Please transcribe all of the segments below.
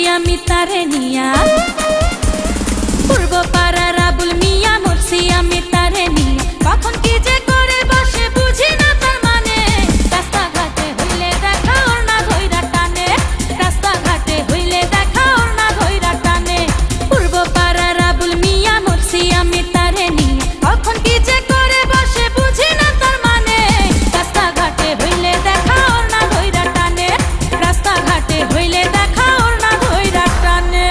আমি তারে নিয়া পূর্ব পাড়ার আবুল মিয়া মরছি আমি তারে নিয়া কখন কি যে করে বসে বুঝি না তার মানে রাস্তাঘাটে হইলে দেখা ওর না ধইরা টানে রাস্তাঘাটে হইলে দেখা ওর না ধইরা টানে পূর্ব পাড়ার আবুল মিয়া মরছি আমি তারে নিয়া কখন কি যে করে বসে বুঝি না তার মানে রাস্তাঘাটে হইলে দেখা ওর না ধইরা টানে রাস্তাঘাটে হইলে দেখা ওর না ধইরা টানে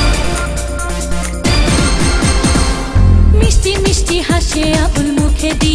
মিষ্টি মিষ্টি হাসে আবুল মুখে